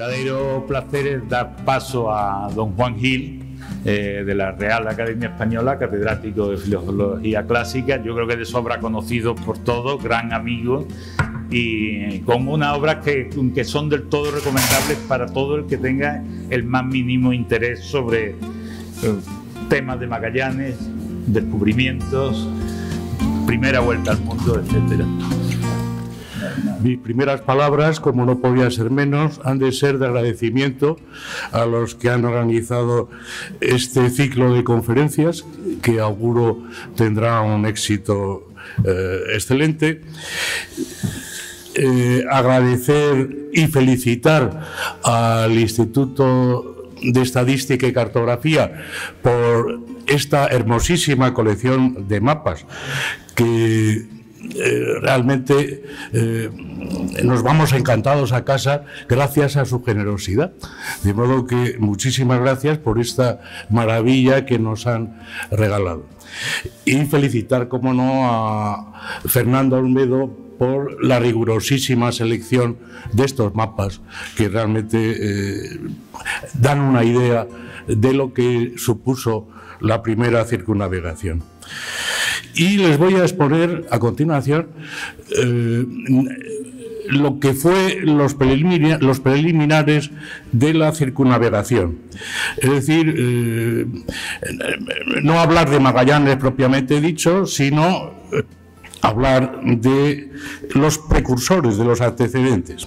verdadero placer es dar paso a don Juan Gil, de la Real Academia Española, catedrático de Filología Clásica, yo creo que de sobra conocido por todos, gran amigo, y con unas obras que son del todo recomendables para todo el que tenga el más mínimo interés sobre temas de Magallanes, descubrimientos, primera vuelta al mundo, etcétera. Mis primeras palabras, como no podía ser menos, han de ser de agradecimiento a los que han organizado este ciclo de conferencias, que auguro tendrá un éxito excelente. Agradecer y felicitar al Instituto de Estadística y Cartografía por esta hermosísima colección de mapas que realmente nos vamos encantados a casa gracias a su generosidad. De modo que muchísimas gracias por esta maravilla que nos han regalado. Y felicitar, como no, a Fernando Olmedo por la rigurosísima selección de estos mapas que realmente dan una idea de lo que supuso la primera circunnavegación. Y les voy a exponer a continuación lo que fue los preliminares de la circunnavegación. Es decir, no hablar de Magallanes propiamente dicho, sino hablar de los precursores, de los antecedentes.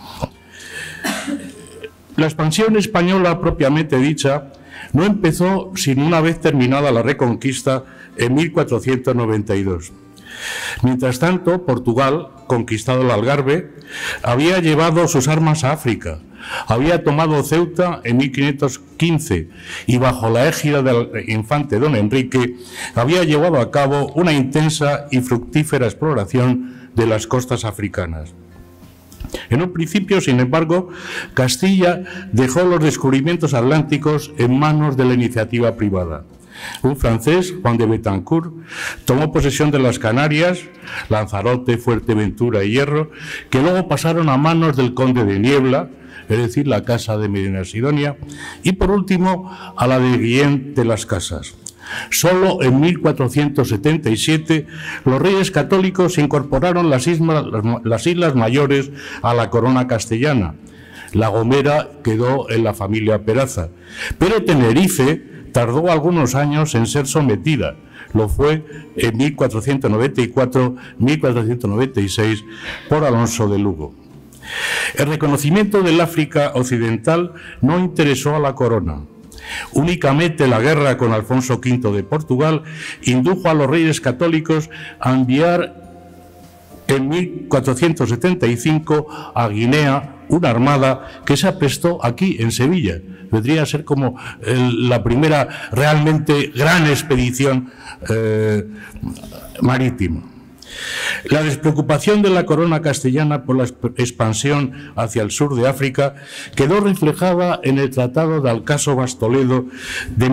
La expansión española propiamente dicha no empezó sino una vez terminada la Reconquista en 1492. Mientras tanto, Portugal, conquistado el Algarve, había llevado sus armas a África, había tomado Ceuta en 1515 y bajo la égida del infante don Enrique había llevado a cabo una intensa y fructífera exploración de las costas africanas. En un principio, sin embargo, Castilla dejó los descubrimientos atlánticos en manos de la iniciativa privada. Un francés, Juan de Betancourt, tomó posesión de las Canarias, Lanzarote, Fuerteventura y Hierro, que luego pasaron a manos del conde de Niebla, es decir, la Casa de Medina Sidonia, y por último a la de Guillén de las Casas. Solo en 1477 los reyes católicos incorporaron las Islas Mayores a la corona castellana. La Gomera quedó en la familia Peraza, pero Tenerife tardó algunos años en ser sometida. Lo fue en 1494-1496 por Alonso de Lugo. El reconocimiento del África occidental no interesó a la corona. Únicamente la guerra con Alfonso V de Portugal indujo a los reyes católicos a enviar en 1475 a Guinea una armada que se aprestó aquí en Sevilla. Vendría a ser como la primera realmente gran expedición marítima. La despreocupación de la corona castellana por la expansión hacia el sur de África quedó reflejada en el Tratado de Alcaso-Bastoledo de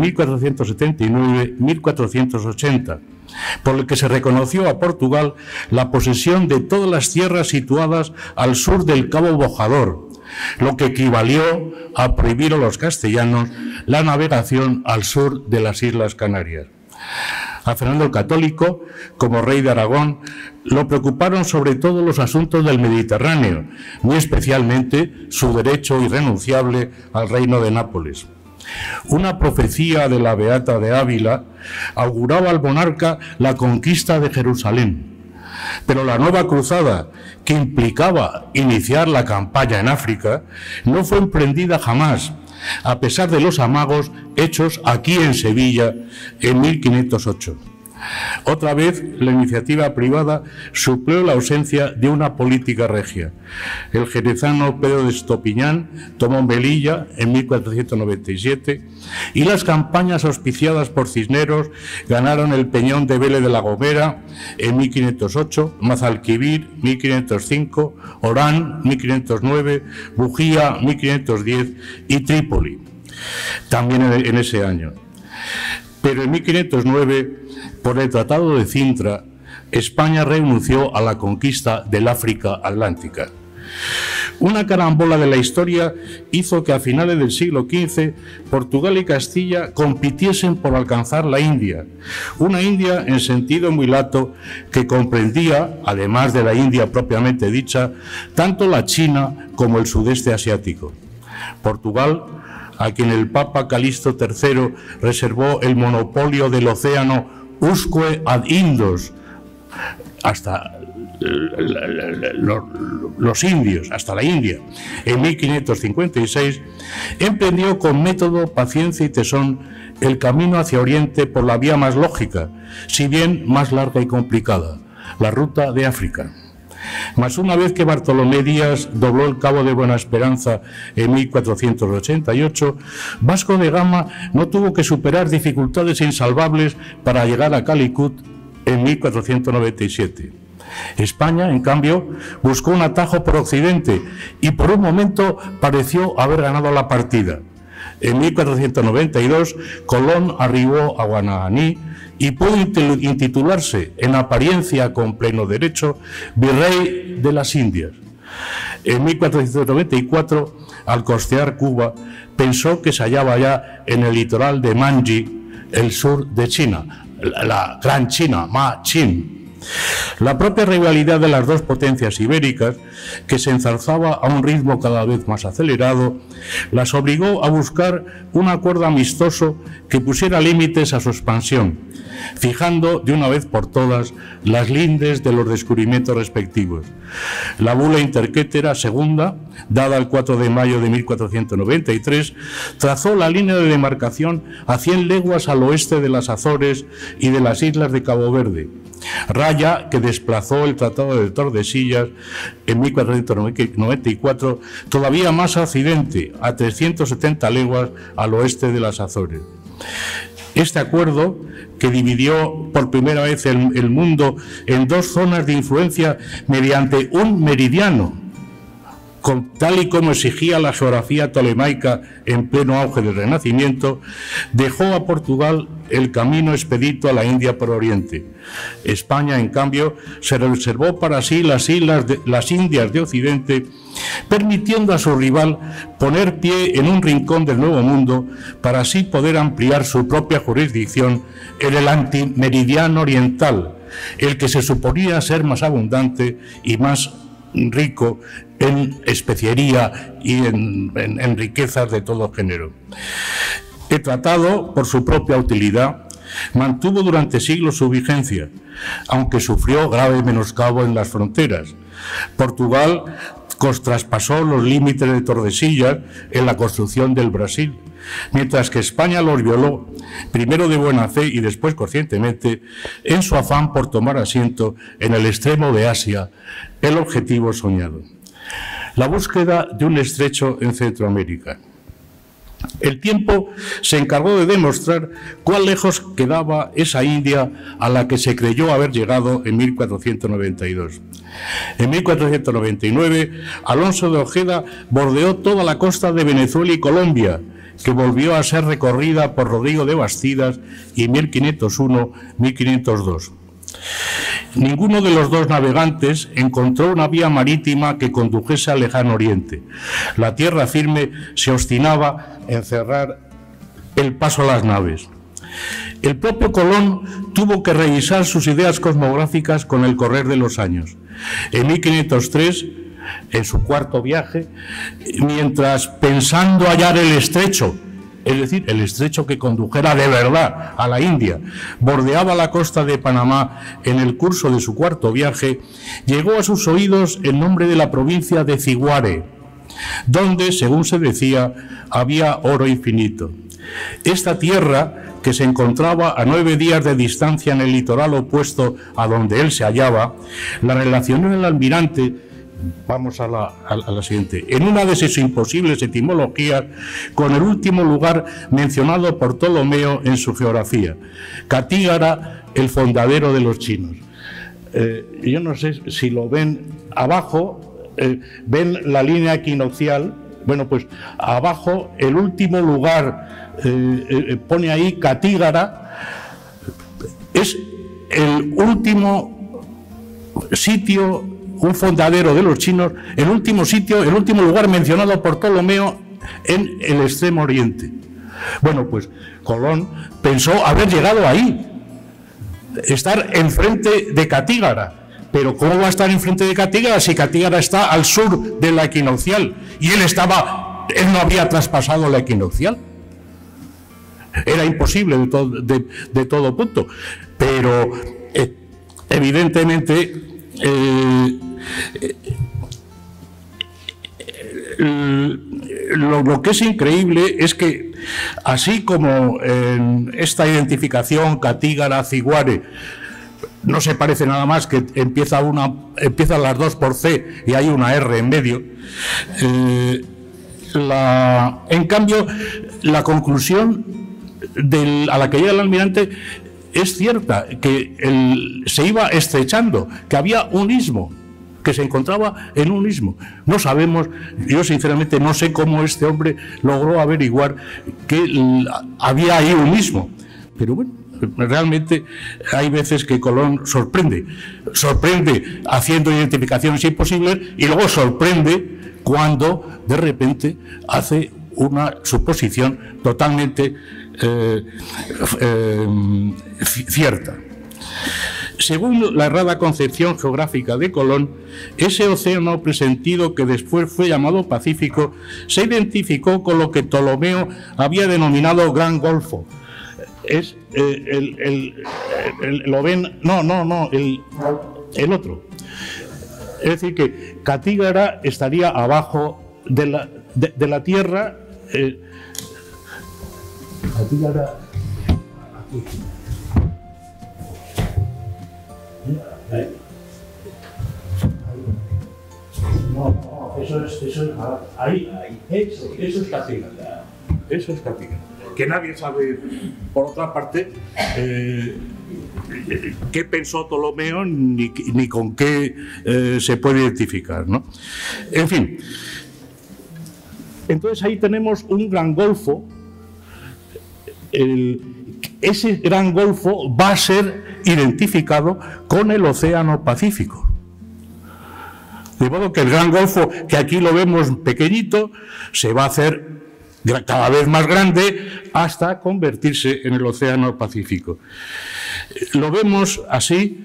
1479-1480, por el que se reconoció a Portugal la posesión de todas las tierras situadas al sur del Cabo Bojador, lo que equivalió a prohibir a los castellanos la navegación al sur de las Islas Canarias. A Fernando el Católico, como rey de Aragón, lo preocuparon sobre todo los asuntos del Mediterráneo, muy especialmente su derecho irrenunciable al reino de Nápoles. Una profecía de la Beata de Ávila auguraba al monarca la conquista de Jerusalén. Pero la nueva cruzada, que implicaba iniciar la campaña en África, no fue emprendida jamás, a pesar de los amagos hechos aquí en Sevilla en 1508. Otra vez, la iniciativa privada suplió la ausencia de una política regia. El jerezano Pedro de Estopiñán tomó Melilla en 1497 y las campañas auspiciadas por Cisneros ganaron el Peñón de Vélez de la Gomera en 1508, Mazalquivir 1505, Orán 1509, Bujía 1510 y Trípoli también en ese año. Pero en 1509, por el Tratado de Cintra, España renunció a la conquista del África Atlántica. Una carambola de la historia hizo que a finales del siglo XV Portugal y Castilla compitiesen por alcanzar la India, una India en sentido muy lato que comprendía, además de la India propiamente dicha, tanto la China como el sudeste asiático. Portugal, a quien el Papa Calixto III reservó el monopolio del océano Usque ad Indos, hasta los indios, hasta la India, en 1556, emprendió con método, paciencia y tesón el camino hacia Oriente por la vía más lógica, si bien más larga y complicada, la ruta de África. Mas una vez que Bartolomé Díaz dobló el Cabo de Buena Esperanza en 1488, Vasco de Gama no tuvo que superar dificultades insalvables para llegar a Calicut en 1497. España, en cambio, buscó un atajo por Occidente y por un momento pareció haber ganado la partida. En 1492, Colón arribó a Guananí y pudo intitularse, en apariencia con pleno derecho, virrey de las Indias. En 1494, al costear Cuba, pensó que se hallaba ya en el litoral de Manji, el sur de China, la Gran China, Ma Chin. La propia rivalidad de las dos potencias ibéricas, que se enzarzaba a un ritmo cada vez más acelerado, las obligó a buscar un acuerdo amistoso que pusiera límites a su expansión, fijando de una vez por todas las lindes de los descubrimientos respectivos. La bula interquétera segunda, dada el 4 de mayo de 1493, trazó la línea de demarcación a 100 leguas al oeste de las Azores y de las islas de Cabo Verde, raya que desplazó el Tratado de Tordesillas en 1494 todavía más a occidente, a 370 leguas al oeste de las Azores. Este acuerdo, que dividió por primera vez el mundo en dos zonas de influencia mediante un meridiano, tal y como exigía la geografía tolemaica en pleno auge del Renacimiento, dejó a Portugal el camino expedito a la India por Oriente. España, en cambio, se reservó para sí las Indias de Occidente, permitiendo a su rival poner pie en un rincón del Nuevo Mundo para así poder ampliar su propia jurisdicción en el antimeridiano oriental, el que se suponía ser más abundante y más rico en especiería y en riquezas de todo género. El tratado, por su propia utilidad, mantuvo durante siglos su vigencia, aunque sufrió grave menoscabo en las fronteras. Portugal traspasó los límites de Tordesillas en la construcción del Brasil, mientras que España los violó, primero de buena fe y después conscientemente, en su afán por tomar asiento en el extremo de Asia, el objetivo soñado. La búsqueda de un estrecho en Centroamérica. El tiempo se encargó de demostrar cuán lejos quedaba esa India a la que se creyó haber llegado en 1492. En 1499, Alonso de Ojeda bordeó toda la costa de Venezuela y Colombia, que volvió a ser recorrida por Rodrigo de Bastidas y 1501-1502. Ninguno de los dos navegantes encontró una vía marítima que condujese al lejano oriente. La tierra firme se obstinaba en cerrar el paso a las naves. El propio Colón tuvo que revisar sus ideas cosmográficas con el correr de los años. En 1503, en su cuarto viaje, mientras pensando hallar el estrecho, es decir, el estrecho que condujera de verdad a la India, bordeaba la costa de Panamá en el curso de su cuarto viaje, llegó a sus oídos el nombre de la provincia de Ciguare, donde, según se decía, había oro infinito. Esta tierra, que se encontraba a 9 días de distancia en el litoral opuesto a donde él se hallaba, la relacionó el almirante. Vamos a la siguiente. En una de sus imposibles etimologías, con el último lugar mencionado por Ptolomeo en su geografía, Catígara, el fondadero de los chinos. Yo no sé si lo ven abajo, ven la línea equinoccial. Bueno, pues abajo, el último lugar, pone ahí Catígara, es el último sitio un fondadero de los chinos, el último sitio, el último lugar mencionado por Ptolomeo en el Extremo Oriente. Bueno, pues Colón pensó haber llegado ahí, estar enfrente de Catígara. Pero ¿cómo va a estar enfrente de Catígara si Catígara está al sur de la equinoccial? Y él no había traspasado la equinoccial. Era imposible de todo punto. Pero evidentemente lo que es increíble es que, así como en esta identificación Catígara-Ciguare no se parece nada más, que empiezan las dos por C y hay una R en medio, en cambio la conclusión a la que llega el almirante es cierta, que se iba estrechando, que había un istmo, que se encontraba en un istmo. No sabemos, yo sinceramente no sé cómo este hombre logró averiguar que había ahí un istmo, pero bueno, realmente hay veces que Colón sorprende haciendo identificaciones imposibles y luego sorprende cuando de repente hace una suposición totalmente cierta. Según la errada concepción geográfica de Colón, ese océano presentido, que después fue llamado Pacífico, se identificó con lo que Ptolomeo había denominado Gran Golfo. Es lo ven, el otro. Es decir, que Catígara estaría abajo de la tierra. Catígara aquí. No, eso es ahí, eso es Catígara. Eso es Catígara. Que nadie sabe, por otra parte, qué pensó Ptolomeo ni con qué se puede identificar, ¿no? En fin, entonces ahí tenemos un gran golfo. Ese gran golfo va a ser identificado con el Océano Pacífico. De modo que el gran golfo, que aquí lo vemos pequeñito, se va a hacer cada vez más grande hasta convertirse en el Océano Pacífico. Lo vemos así.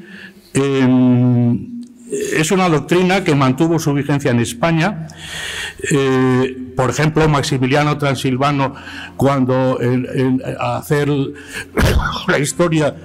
Es una doctrina que mantuvo su vigencia en España. Por ejemplo, Maximiliano Transilvano, cuando a hacer la historia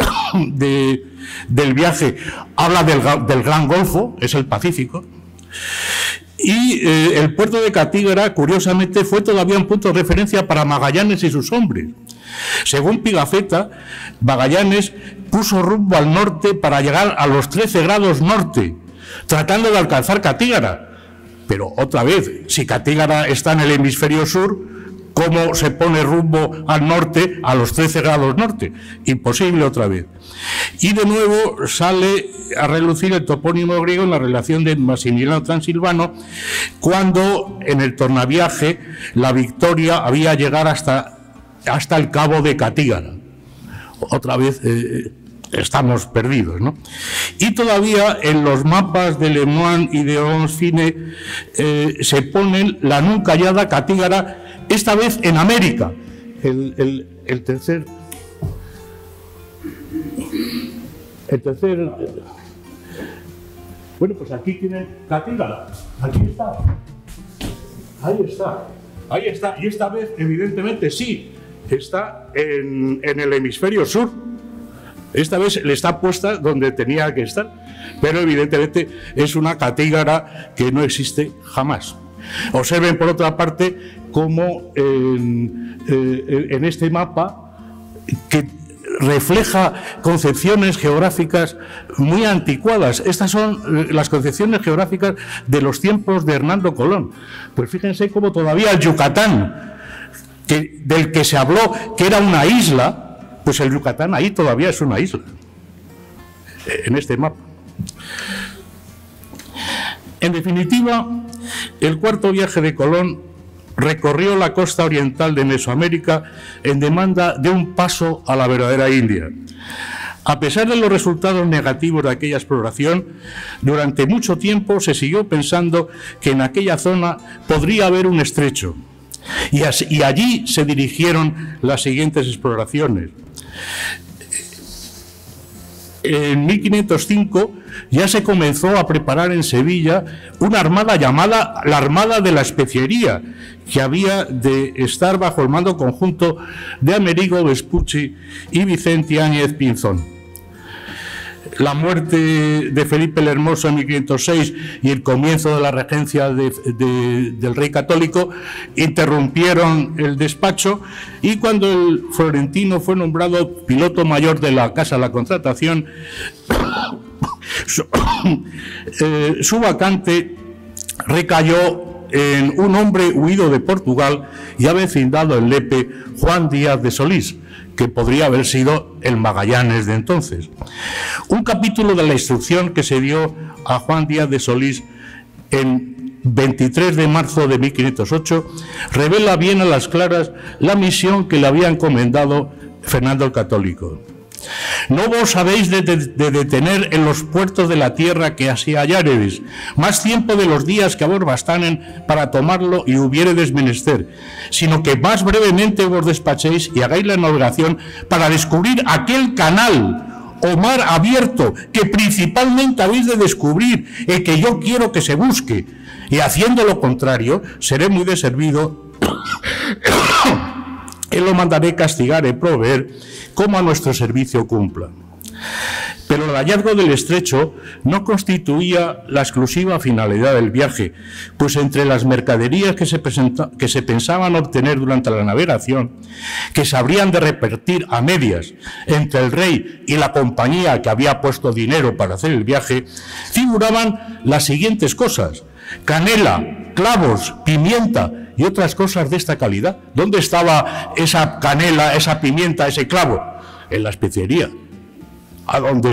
del viaje, habla del Gran Golfo, es el Pacífico. Y el puerto de Catígara, curiosamente, fue todavía un punto de referencia para Magallanes y sus hombres. Según Pigafetta, Magallanes puso rumbo al norte para llegar a los 13 grados norte, tratando de alcanzar Catígara. Pero otra vez, si Catígara está en el hemisferio sur, ¿cómo se pone rumbo al norte a los 13 grados norte? Imposible otra vez. Y de nuevo sale a relucir el topónimo griego en la relación de Maximiliano Transilvano, cuando en el tornaviaje la Victoria había llegado hasta el cabo de Catígara. Otra vez estamos perdidos, ¿no? Y todavía en los mapas de Lemoine y de Onsfine se ponen la nunca hallada Catígara, esta vez en América. El tercer. Bueno, pues aquí tienen Catígara. Aquí está. Ahí está. Y esta vez, evidentemente, sí, está en el hemisferio sur. Esta vez le está puesta donde tenía que estar, pero evidentemente es una Catígara que no existe jamás. Observen, por otra parte, cómo en este mapa, que refleja concepciones geográficas muy anticuadas. Estas son las concepciones geográficas de los tiempos de Hernando Colón. Pues fíjense cómo todavía el Yucatán, del que se habló que era una isla, pues el Yucatán ahí todavía es una isla, en este mapa. En definitiva, el cuarto viaje de Colón recorrió la costa oriental de Mesoamérica en demanda de un paso a la verdadera India. A pesar de los resultados negativos de aquella exploración, durante mucho tiempo se siguió pensando que en aquella zona podría haber un estrecho. Y allí se dirigieron las siguientes exploraciones. En 1505 ya se comenzó a preparar en Sevilla una armada llamada la Armada de la Especiería, que había de estar bajo el mando conjunto de Amerigo Vespucci y Vicente Áñez Pinzón. La muerte de Felipe el Hermoso en 1506 y el comienzo de la regencia del rey católico interrumpieron el despacho, y cuando el florentino fue nombrado piloto mayor de la Casa de la Contratación, su vacante recayó en un hombre huido de Portugal y avecindado en Lepe, Juan Díaz de Solís, que podría haber sido el Magallanes de entonces. Un capítulo de la instrucción que se dio a Juan Díaz de Solís en 23 de marzo de 1508 revela bien a las claras la misión que le había encomendado Fernando el Católico. No vos habéis de detener en los puertos de la tierra que así halláredes, más tiempo de los días que a vos bastanen para tomarlo y hubiéredes menester, sino que más brevemente vos despachéis y hagáis la navegación para descubrir aquel canal o mar abierto que principalmente habéis de descubrir y que yo quiero que se busque, y haciendo lo contrario seré muy deservido y lo mandaré castigar y proveer como a nuestro servicio cumpla. Pero el hallazgo del estrecho no constituía la exclusiva finalidad del viaje, pues entre las mercaderías que se pensaban obtener durante la navegación, que se habrían de repartir a medias entre el rey y la compañía que había puesto dinero para hacer el viaje, figuraban las siguientes cosas: canela, clavos, pimienta y otras cosas de esta calidad. ¿Dónde estaba esa canela, esa pimienta, ese clavo? En la especiería, a donde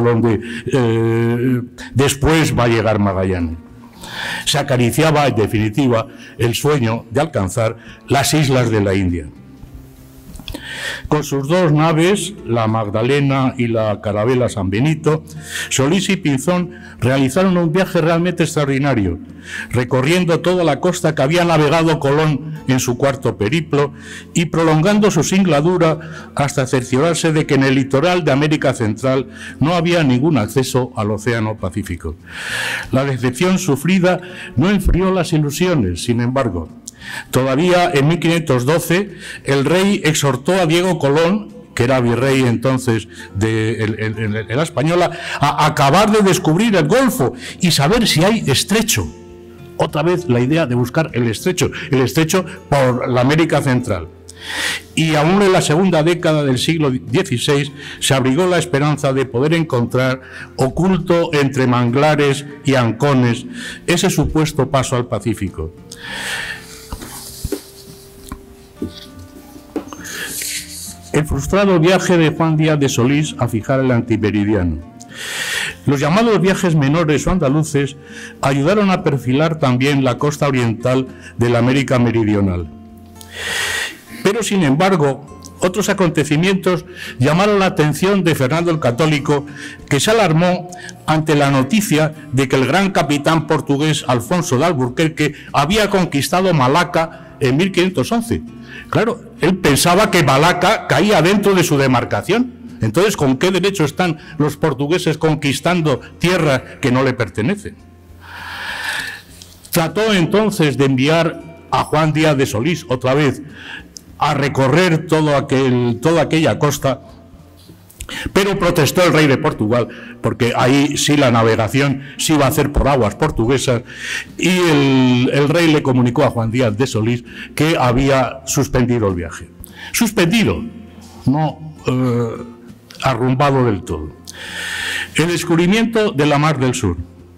después va a llegar Magallanes. Se acariciaba, en definitiva, el sueño de alcanzar las islas de la India. Con sus dos naves, la Magdalena y la Carabela San Benito, Solís y Pinzón realizaron un viaje realmente extraordinario, recorriendo toda la costa que había navegado Colón en su cuarto periplo y prolongando su singladura hasta cerciorarse de que en el litoral de América Central no había ningún acceso al Océano Pacífico. La decepción sufrida no enfrió las ilusiones, sin embargo. Todavía en 1512 el rey exhortó a Diego Colón, que era virrey entonces de la Española, a acabar de descubrir el Golfo y saber si hay estrecho. Otra vez la idea de buscar el estrecho por la América Central. Y aún en la segunda década del siglo XVI se abrigó la esperanza de poder encontrar, oculto entre manglares y ancones, ese supuesto paso al Pacífico. El frustrado viaje de Juan Díaz de Solís a fijar el antimeridiano. Los llamados viajes menores o andaluces ayudaron a perfilar también la costa oriental de la América meridional. Pero, sin embargo, otros acontecimientos llamaron la atención de Fernando el Católico, que se alarmó ante la noticia de que el gran capitán portugués Alfonso de Alburquerque había conquistado Malaca en 1511. Claro, él pensaba que Malaca caía dentro de su demarcación. Entonces, ¿con qué derecho están los portugueses conquistando tierras que no le pertenecen? Trató entonces de enviar a Juan Díaz de Solís otra vez a recorrer toda aquella costa, pero protestó el rey de Portugal, porque ahí sí la navegación se iba a hacer por aguas portuguesas, y el rey le comunicó a Juan Díaz de Solís que había suspendido el viaje. Suspendido, no arrumbado del todo. El descubrimiento de la Mar del Sur.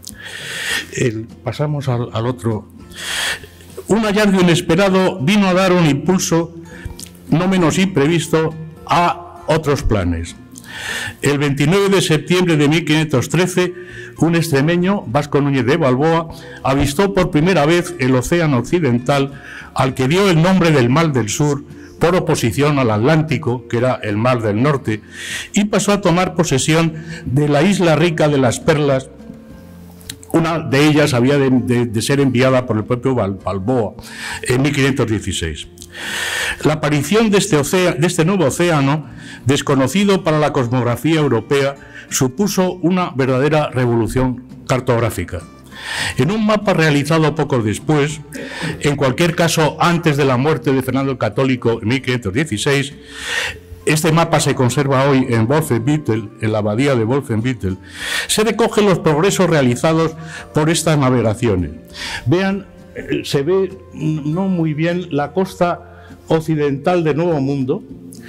Pasamos al otro. Un hallazgo inesperado vino a dar un impulso no menos imprevisto a otros planes. El 29 de septiembre de 1513, un extremeño, Vasco Núñez de Balboa, avistó por primera vez el océano occidental, al que dio el nombre del Mar del Sur, por oposición al Atlántico, que era el mar del norte, y pasó a tomar posesión de la isla rica de las Perlas. Una de ellas había de ser enviada por el propio Balboa en 1516. La aparición de este nuevo océano, desconocido para la cosmografía europea, supuso una verdadera revolución cartográfica. En un mapa realizado poco después, en cualquier caso antes de la muerte de Fernando el Católico en 1516, este mapa se conserva hoy en Wolfenbüttel, en la abadía de Wolfenbüttel. Se recogen los progresos realizados por estas navegaciones. Vean, se ve no muy bien la costa occidental del Nuevo Mundo.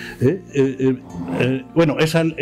Bueno,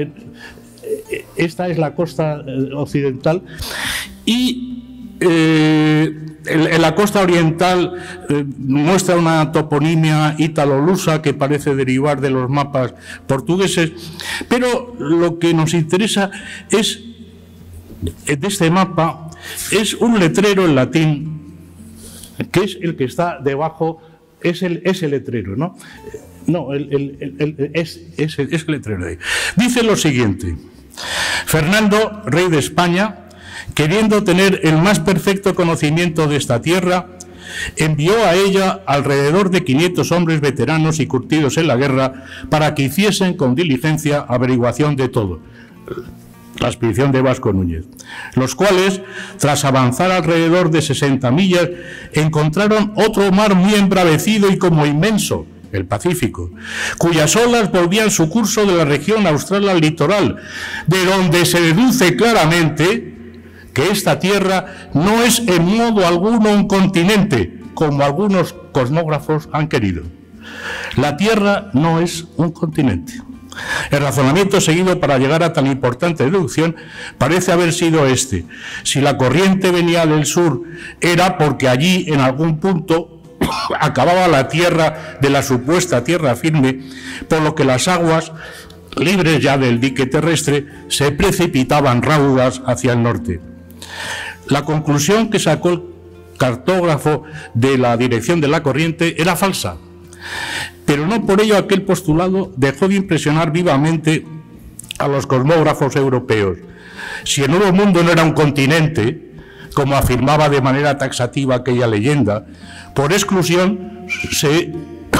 esta es la costa occidental y en la costa oriental muestra una toponimia ítalo-lusa que parece derivar de los mapas portugueses, pero lo que nos interesa es, de este mapa, es un letrero en latín, que es el que está debajo, es el letrero, ¿no? No, es el letrero de ahí. Dice lo siguiente: Fernando, rey de España, queriendo tener el más perfecto conocimiento de esta tierra, envió a ella alrededor de 500 hombres veteranos y curtidos en la guerra para que hiciesen con diligencia averiguación de todo. La expedición de Vasco Núñez, los cuales, tras avanzar alrededor de 60 millas, encontraron otro mar muy embravecido y como inmenso, el Pacífico, cuyas olas volvían su curso de la región austral al litoral, de donde se deduce claramente que esta tierra no es en modo alguno un continente, como algunos cosmógrafos han querido. La tierra no es un continente. El razonamiento seguido para llegar a tan importante deducción parece haber sido este: si la corriente venía del sur, era porque allí en algún punto acababa la tierra de la supuesta tierra firme, por lo que las aguas, libres ya del dique terrestre, se precipitaban raudas hacia el norte. La conclusión que sacó el cartógrafo de la dirección de la corriente era falsa, pero no por ello aquel postulado dejó de impresionar vivamente a los cosmógrafos europeos. Si el Nuevo Mundo no era un continente, como afirmaba de manera taxativa aquella leyenda, por exclusión se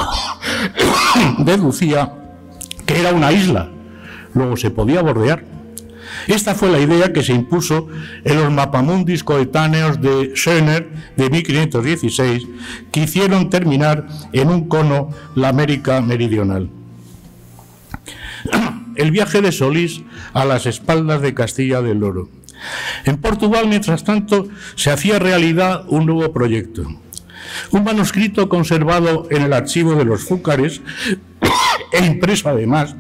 deducía que era una isla, luego se podía bordear. Esta fue la idea que se impuso en los mapamundis coetáneos de Schöner de 1516, que hicieron terminar en un cono la América meridional. El viaje de Solís a las espaldas de Castilla del Oro. En Portugal, mientras tanto, se hacía realidad un nuevo proyecto. Un manuscrito conservado en el archivo de los Fúcares e impreso además,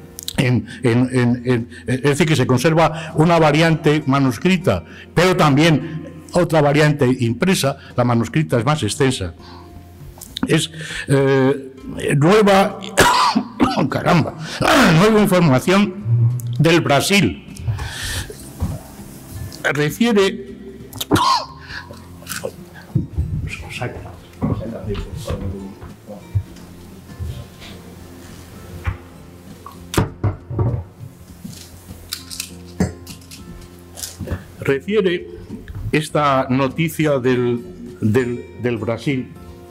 es decir, que se conserva una variante manuscrita, pero también otra variante impresa. La manuscrita es más extensa. Es nueva información del Brasil. Refiere esta noticia del Brasil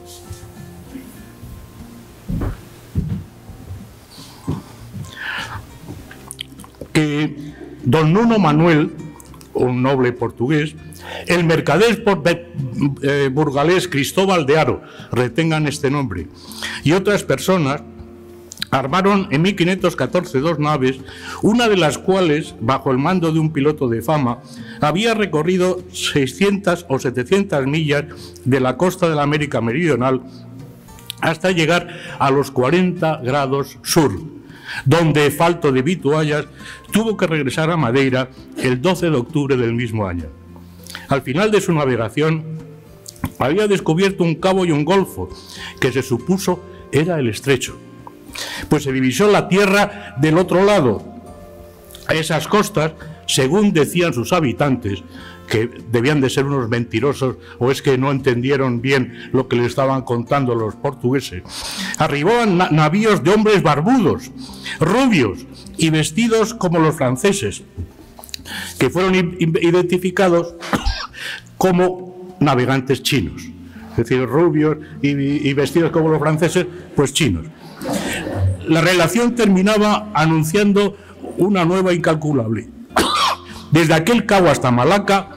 que don Nuno Manuel, un noble portugués, el mercader burgalés Cristóbal de Haro, retengan este nombre, y otras personas armaron en 1514 2 naves, una de las cuales, bajo el mando de un piloto de fama, había recorrido 600 o 700 millas de la costa de la América Meridional hasta llegar a los 40 grados sur, donde, falto de vituallas, tuvo que regresar a Madeira el 12 de octubre del mismo año. Al final de su navegación, había descubierto un cabo y un golfo, que se supuso era el estrecho, pues se divisó la tierra del otro lado. A esas costas, según decían sus habitantes, que debían de ser unos mentirosos o es que no entendieron bien lo que le estaban contando los portugueses, arribaban navíos de hombres barbudos, rubios y vestidos como los franceses, que fueron identificados como navegantes chinos. Es decir, rubios y vestidos como los franceses, pues chinos. La relación terminaba anunciando una nueva incalculable. Desde aquel cabo hasta Malaca,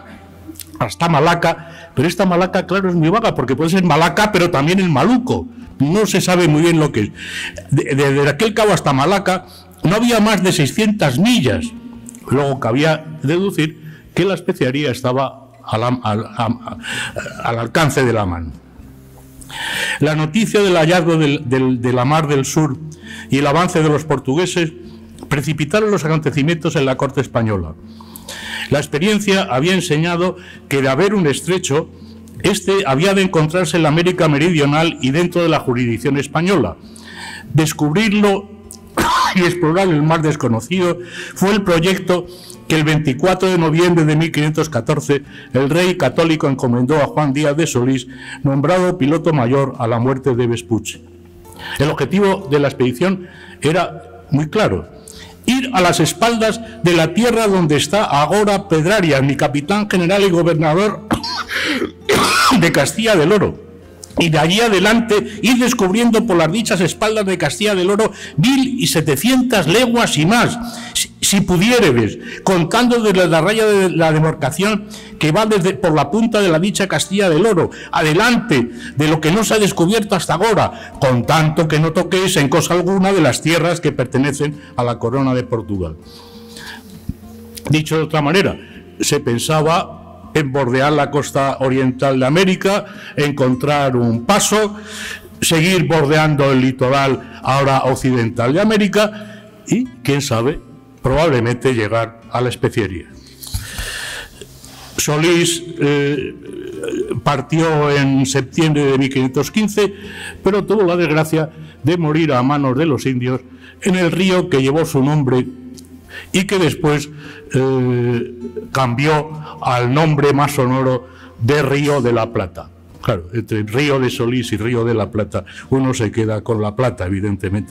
pero esta Malaca, claro, es muy vaga, porque puede ser Malaca, pero también el Maluco. No se sabe muy bien lo que es. Desde aquel cabo hasta Malaca no había más de 600 millas. Luego cabía deducir que la especiaría estaba al alcance de la mano. La noticia del hallazgo de la Mar del Sur y el avance de los portugueses precipitaron los acontecimientos en la corte española. La experiencia había enseñado que de haber un estrecho, este había de encontrarse en la América meridional y dentro de la jurisdicción española. Descubrirlo y explorar el mar desconocido fue el proyecto que el 24 de noviembre de 1514 el rey católico encomendó a Juan Díaz de Solís, nombrado piloto mayor a la muerte de Vespucci. El objetivo de la expedición era muy claro: ir a las espaldas de la tierra donde está ahora Pedrarias, mi capitán general y gobernador de Castilla del Oro, y de allí adelante ir descubriendo por las dichas espaldas de Castilla del Oro 1.700 leguas y más, si pudiéredes, contando desde la raya de la demarcación que va por la punta de la dicha Castilla del Oro, adelante de lo que no se ha descubierto hasta ahora, con tanto que no toquéis en cosa alguna de las tierras que pertenecen a la corona de Portugal. Dicho de otra manera, se pensaba en bordear la costa oriental de América, encontrar un paso, seguir bordeando el litoral ahora occidental de América y, quién sabe, probablemente llegar a la especiería. Solís partió en septiembre de 1515, pero tuvo la desgracia de morir a manos de los indios en el río que llevó su nombre y que después cambió al nombre más sonoro de Río de la Plata. Claro, entre Río de Solís y Río de la Plata uno se queda con la plata, evidentemente.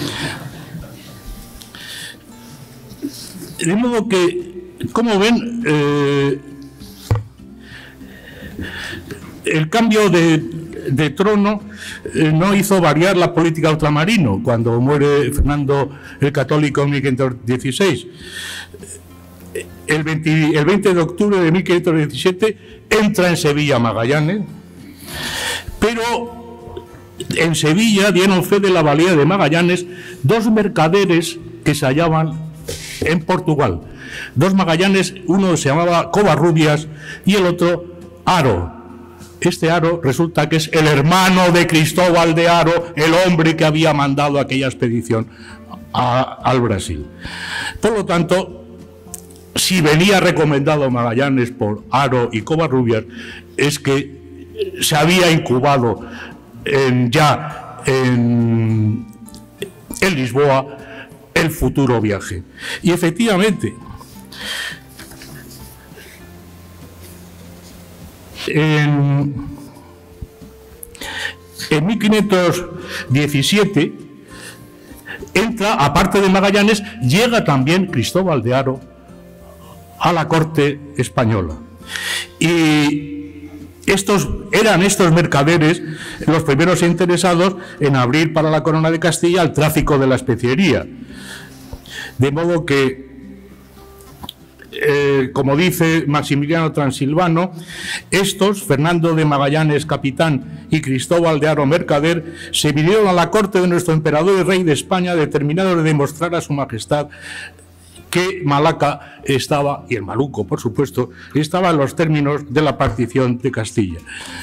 De modo que, como ven, el cambio de trono no hizo variar la política de ultramarino. Cuando muere Fernando el Católico en 1516, el 20 de octubre de 1517 entra en Sevilla Magallanes, pero en Sevilla dieron fe de la valía de Magallanes dos mercaderes que se hallaban en Portugal. Dos Magallanes, uno se llamaba Covarrubias y el otro Haro. Este Haro resulta que es el hermano de Cristóbal de Haro, el hombre que había mandado aquella expedición al Brasil. Por lo tanto, si venía recomendado Magallanes por Haro y Covarrubias, es que se había incubado ya en Lisboa el futuro viaje. Y efectivamente, en 1517 entra, aparte de Magallanes, llega también Cristóbal de Haro a la corte española. Y estos mercaderes los primeros interesados en abrir para la corona de Castilla el tráfico de la especiería. De modo que, como dice Maximiliano Transilvano, estos, Fernando de Magallanes, capitán, y Cristóbal de Haro, mercader, se vinieron a la corte de nuestro emperador y rey de España determinados de demostrar a su majestad que Malaca estaba, y el Maluco, por supuesto, estaba en los términos de la partición de Castilla.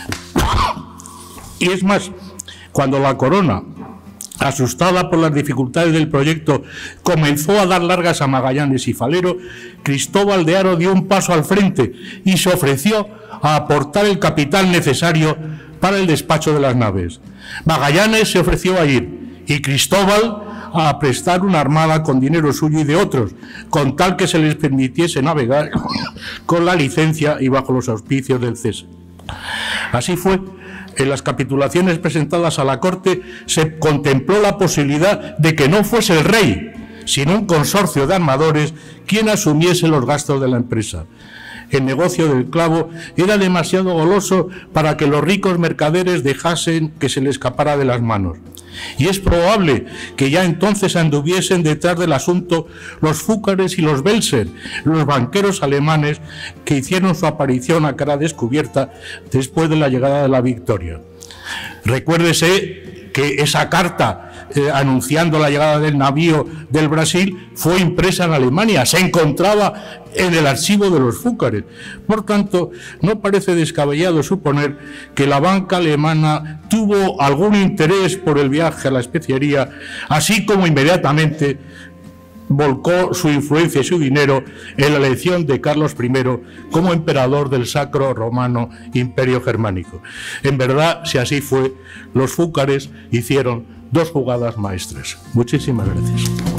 Y es más, cuando la corona, asustada por las dificultades del proyecto, comenzó a dar largas a Magallanes y Falero, Cristóbal de Haro dio un paso al frente y se ofreció a aportar el capital necesario para el despacho de las naves. Magallanes se ofreció a ir y Cristóbal a prestar una armada con dinero suyo y de otros, con tal que se les permitiese navegar con la licencia y bajo los auspicios del César. Así fue En las capitulaciones presentadas a la corte se contempló la posibilidad de que no fuese el rey, sino un consorcio de armadores quien asumiese los gastos de la empresa. El negocio del clavo era demasiado goloso para que los ricos mercaderes dejasen que se le escapara de las manos. Y es probable que ya entonces anduviesen detrás del asunto los Fúcares y los Belser, los banqueros alemanes que hicieron su aparición a cara descubierta después de la llegada de la victoria. Recuérdese que esa carta anunciando la llegada del navío del Brasil fue impresa en Alemania, se encontraba en el archivo de los Fúcares. Por tanto, no parece descabellado suponer que la banca alemana tuvo algún interés por el viaje a la especiería, así como inmediatamente volcó su influencia y su dinero en la elección de Carlos I como emperador del Sacro Romano Imperio Germánico. En verdad, si así fue, los Fúcares hicieron 2 jugadas maestras. Muchísimas gracias.